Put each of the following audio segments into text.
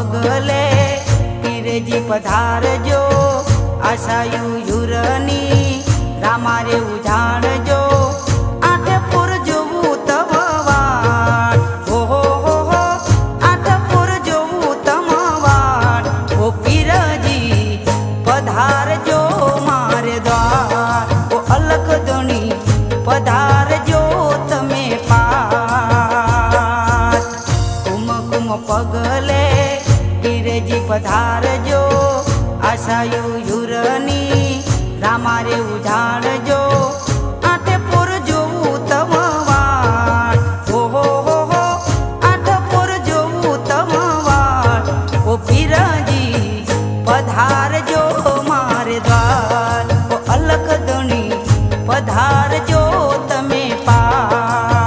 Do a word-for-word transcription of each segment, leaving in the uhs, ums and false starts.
पगले पीरेजी पधारजो आशायु युरनी रामारे उजाड़जो आठपुर जोवू तव वाट हो हो हो हो आठपुर जोवू तम वाट ओ पीरजी पधारजो मारे द्वार ओ अलख धणी पधारजो तमे पार कुम कुम पगले पीरेजी पधारजो आशायु युरनी रामारे उजाड़जो आठपुर जोवू तम वाट हो हो हो हो आठपुर जोवू तम वाट ओ पीरजी पधारजो मारे द्वार ओ अलख धणी पधारजो तमे पार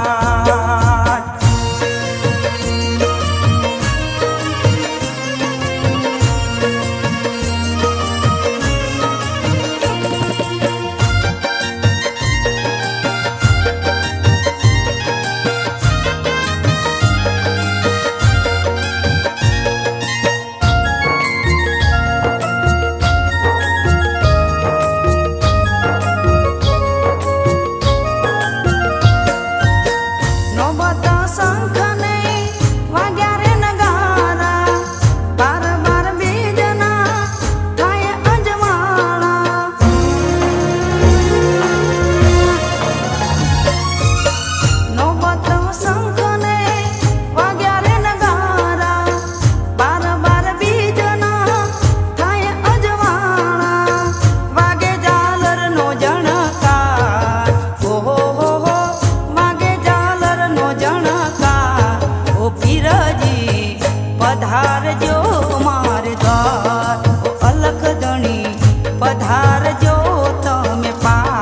पधारजो मारे द्वार ओ अलख धणी पधारजो तमे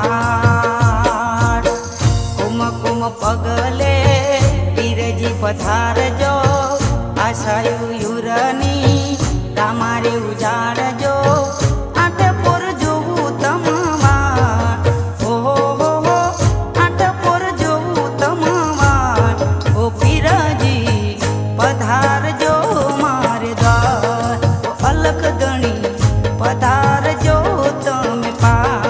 पार कुम कुम पगले पीरजी पधारजो आशायु युरनी रामारे उजाड़जो आठपुर जोवू तम वाट हो हो हो हो आठपुर जोवू तम वाट ओ पीरजी पधारजो मारे द्वार ओ अलख धणी पधारजो तमे पार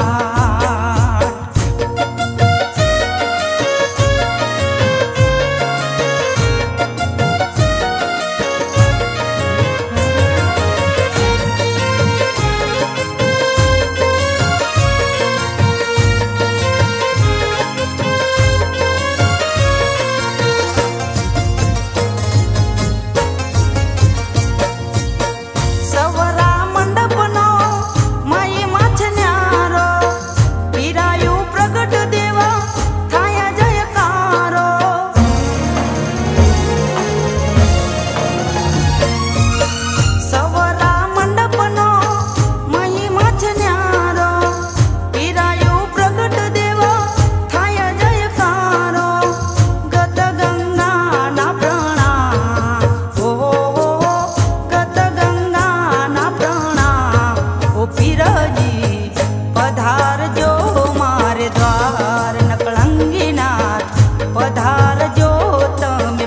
पधारजो मारे द्वार नकलंगी नाथ पधारजो तमे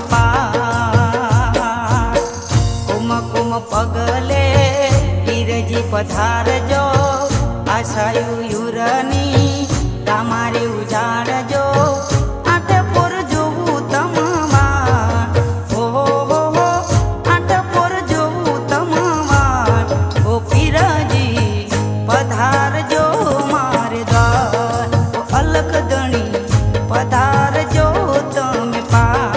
पार कुम कुम पगले पीरजी पधारजो आशायु युरनी रामारे उजाड़जो आठपुर जोवू तम वाट हो हो हो हो आठपुर जोवू तम वाट ओ पीरजी पधारजो मारे द्वार ओ अलख धणी पधारजो तमे पार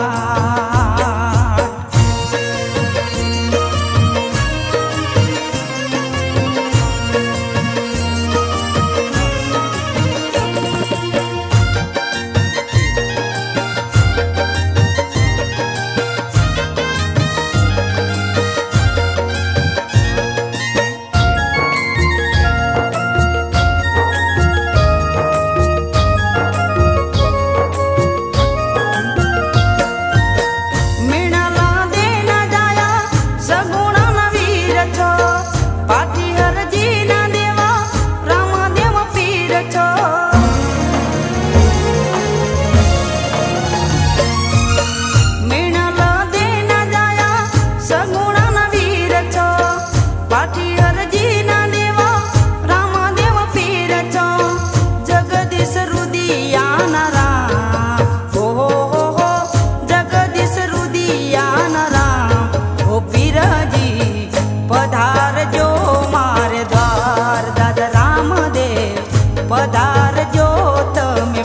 पाठी हरजी ना देवा रामदेव पीर चो जगदीश रुदिया ना राम हो हो हो हो जगदीश रुदिया ना राम हो पीरजी पधार जो मारे द्वार दादा रामदेव पधार जो तमे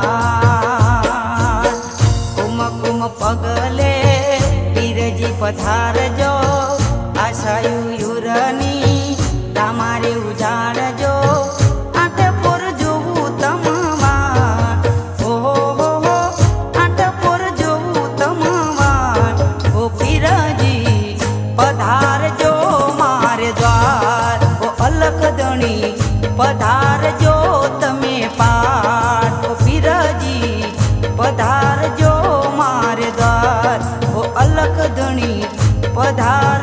पार कुम कुम पगले पीरजी पधार जो आशायुरनी तमारे उजाड़ जो आठ पोर जोवू तमवा हो हो हो हो आठ पोर जोवू तमवा हो पीरजी पधार जो मारे द्वार हो अलख दणी पधार जो तमे पार हो पीरजी पधार जो मारे द्वार हो अलख दणी पधार